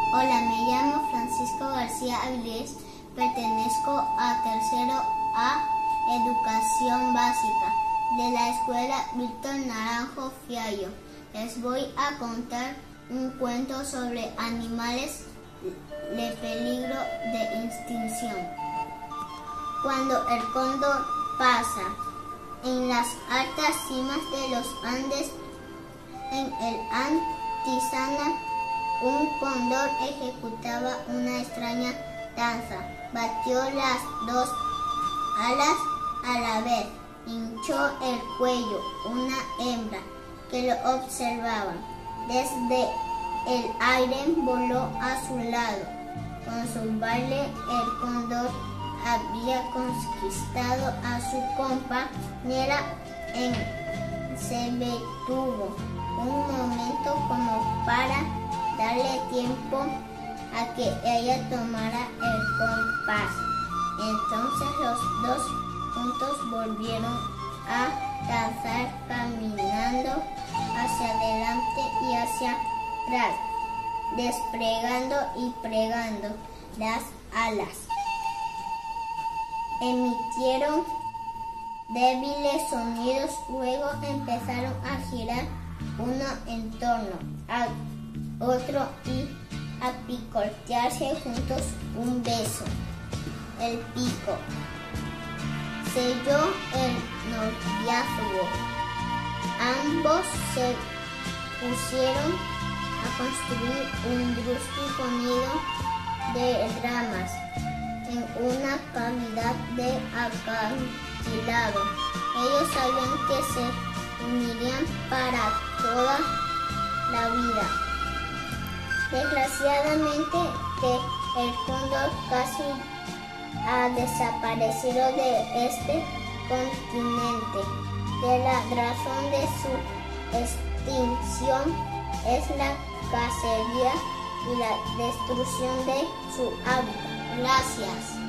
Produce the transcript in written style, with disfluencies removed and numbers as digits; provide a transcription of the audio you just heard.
Hola, me llamo Francisco García Avilés, pertenezco a tercero A Educación Básica de la Escuela Víctor Naranjo Fiallo. Les voy a contar un cuento sobre animales de peligro de extinción. Cuando el cóndor pasa en las altas cimas de los Andes, en el Antisana, un cóndor ejecutaba una extraña danza. Batió las dos alas a la vez, hinchó el cuello una hembra que lo observaba. Desde el aire voló a su lado. Con su baile el cóndor había conquistado a su compañera se detuvo un momento como para darle tiempo a que ella tomara el compás. Entonces los dos juntos volvieron a danzar, caminando hacia adelante y hacia atrás, desplegando y plegando las alas. Emitieron débiles sonidos, luego empezaron a girar uno en torno al otro y a picotearse juntos un beso. El pico selló el noviazgo. Ambos se pusieron a construir un rústico nido de ramas en una cavidad de acantilado. Ellos sabían que se unirían para toda la vida. Desgraciadamente que el cóndor casi ha desaparecido de este continente. La razón de su extinción es la cacería y la destrucción de su hábitat. Gracias.